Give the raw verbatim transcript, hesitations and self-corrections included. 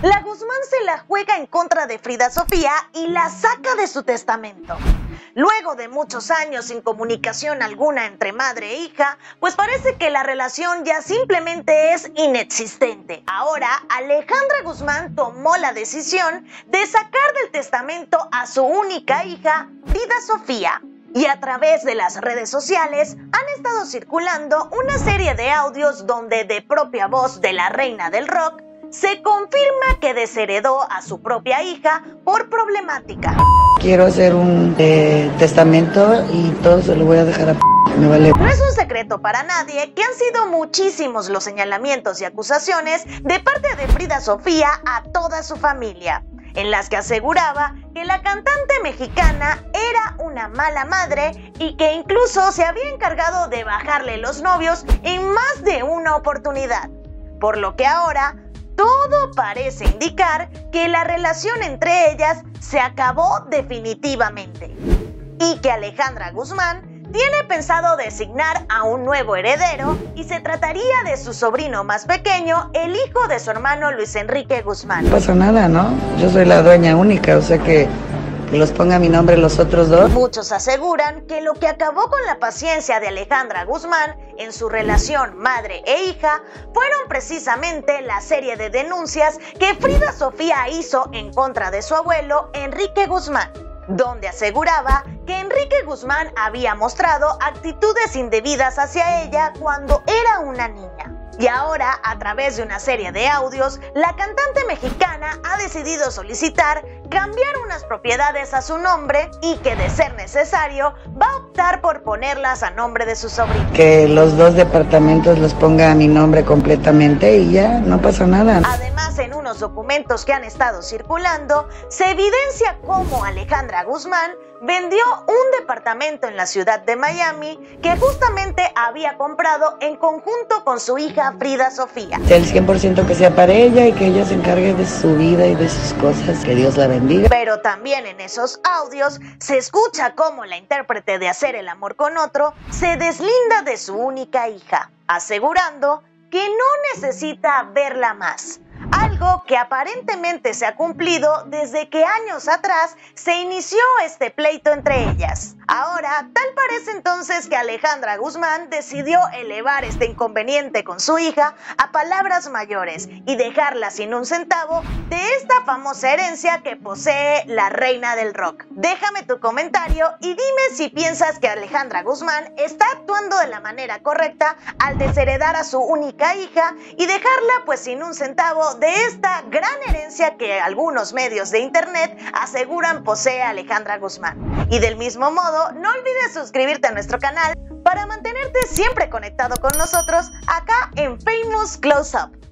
La Guzmán se la juega en contra de Frida Sofía y la saca de su testamento. Luego de muchos años sin comunicación alguna entre madre e hija, pues parece que la relación ya simplemente es inexistente. Ahora, Alejandra Guzmán tomó la decisión de sacar del testamento a su única hija, Frida Sofía. Y a través de las redes sociales han estado circulando una serie de audios donde de propia voz de la reina del rock se confirma que desheredó a su propia hija por problemática. Quiero hacer un eh, testamento y todo se lo voy a dejar a p***, me vale. No es un secreto para nadie que han sido muchísimos los señalamientos y acusaciones de parte de Frida Sofía a toda su familia, en las que aseguraba que la cantante mexicana era una mala madre y que incluso se había encargado de bajarle los novios en más de una oportunidad. Por lo que ahora todo parece indicar que la relación entre ellas se acabó definitivamente y que Alejandra Guzmán tiene pensado designar a un nuevo heredero y se trataría de su sobrino más pequeño, el hijo de su hermano Luis Enrique Guzmán. No pasa nada, ¿no? Yo soy la dueña única, o sea que... que los ponga mi nombre los otros dos. Muchos aseguran que lo que acabó con la paciencia de Alejandra Guzmán en su relación madre e hija fueron precisamente la serie de denuncias que Frida Sofía hizo en contra de su abuelo Enrique Guzmán, donde aseguraba que Enrique Guzmán había mostrado actitudes indebidas hacia ella cuando era una niña. Y ahora, a través de una serie de audios, la cantante mexicana ha decidido solicitar cambiar unas propiedades a su nombre y que, de ser necesario, va a optar por ponerlas a nombre de su sobrino. Que los dos departamentos los ponga a mi nombre completamente y ya, no pasa nada. Además, en unos documentos que han estado circulando, se evidencia cómo Alejandra Guzmán vendió un departamento en la ciudad de Miami que justamente había comprado en conjunto con su hija Frida Sofía. El cien por ciento que sea para ella y que ella se encargue de su vida y de sus cosas, que Dios la bendiga. Pero también en esos audios se escucha cómo la intérprete de Hacer el amor con otro se deslinda de su única hija, asegurando que no necesita verla más. Algo que aparentemente se ha cumplido desde que años atrás se inició este pleito entre ellas. Ahora, tal parece entonces que Alejandra Guzmán decidió elevar este inconveniente con su hija a palabras mayores y dejarla sin un centavo de esta famosa herencia que posee la reina del rock. Déjame tu comentario y dime si piensas que Alejandra Guzmán está actuando de la manera correcta al desheredar a su única hija y dejarla pues sin un centavo de esta gran herencia que algunos medios de internet aseguran posee Alejandra Guzmán. Y del mismo modo, no olvides suscribirte a nuestro canal para mantenerte siempre conectado con nosotros acá en Famous Close Up.